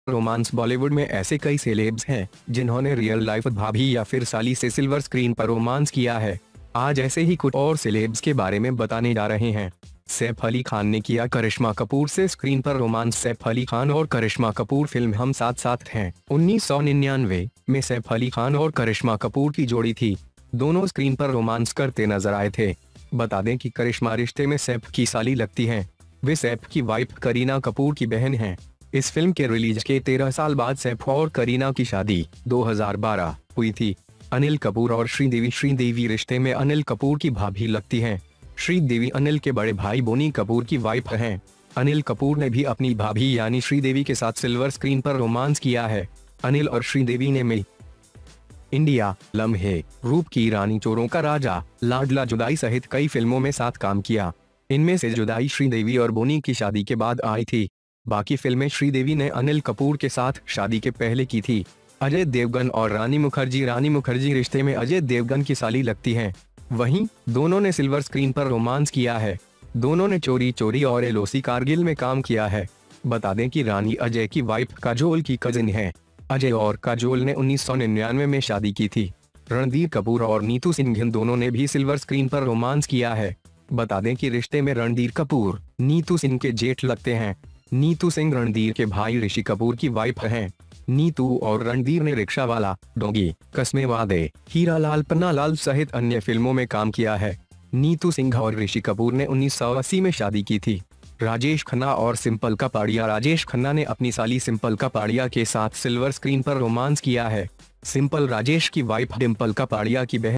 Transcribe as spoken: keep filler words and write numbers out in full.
Romance. Bollywood में ऐसे कई सेलेब्स हैं जिन्होंने रियल लाइफ भाभी या फिर साली से सिल्वर स्क्रीन पर रोमांस किया है। आज ऐसे ही कुछ और सेलेब्स के बारे में बताने जा रहे हैं। सैफ अली खान ने किया करिश्मा कपूर से स्क्रीन पर रोमांस। सैफ अली खान और करिश्मा कपूर फिल्म हम साथ साथ हैं उन्नीस सौ निन्यानवे में सैफ अली खान और करिश्मा कपूर की जोड़ी थी। दोनों स्क्रीन पर रोमांस करते नजर आए थे। बता दें कि करिश्मा रिश्ते में सैफ की साली लगती हैं। वे सैफ की वाइफ करीना कपूर की बहन हैं। इस फिल्म के रिलीज के तेरह साल बाद सैफ और करीना की शादी दो हज़ार बारह हुई थी। अनिल कपूर और श्रीदेवी श्रीदेवी रिश्ते में अनिल कपूर की भाभी लगती हैं। श्रीदेवी अनिल के बड़े भाई बोनी कपूर की वाइफ हैं। अनिल कपूर ने भी अपनी भाभी यानी श्रीदेवी के साथ सिल्वर स्क्रीन पर रोमांस किया है। अनिल और श्रीदेवी ने मिल इंडिया, लम्हे, रूप की रानी, चोरों का राजा, लाडला, जुदाई सहित कई फिल्मों में साथ काम किया। इनमें से जुदाई श्रीदेवी और बोनी की शादी के बाद आई थी। बाकी फिल्में श्रीदेवी ने अनिल कपूर के साथ शादी के पहले की थी। अजय देवगन और रानी मुखर्जी रानी मुखर्जी रिश्ते में अजय देवगन की साली लगती हैं। वहीं दोनों ने सिल्वर स्क्रीन पर रोमांस किया है। दोनों ने चोरी चोरी और एलओसी कारगिल में काम किया है। बता दें कि रानी अजय की वाइफ काजोल की कजिन है। अजय और काजोल ने उन्नीस सौ निन्यानवे में शादी की थी। रणधीर कपूर और नीतू सिंह इन दोनों ने भी सिल्वर स्क्रीन पर रोमांस किया है। बता दें कि रिश्ते में रणधीर कपूर नीतू सिंह के जेठ लगते हैं। नीतू सिंह रणधीर के भाई ऋषि कपूर की वाइफ हैं। नीतू और रणधीर ने रिक्शा वाला, डोंगी, कस्मे वादे, हीरा लाल, पन्ना लाल सहित अन्य फिल्मों में काम किया है। नीतू सिंह और ऋषि कपूर ने उन्नीस सौ अस्सी में शादी की थी। राजेश खन्ना और सिंपल कपाड़िया राजेश खन्ना ने अपनी साली सिंपल कपाड़िया के साथ सिल्वर स्क्रीन पर रोमांस किया है। सिंपल राजेश की वाइफ डिंपल कपाड़िया की बहन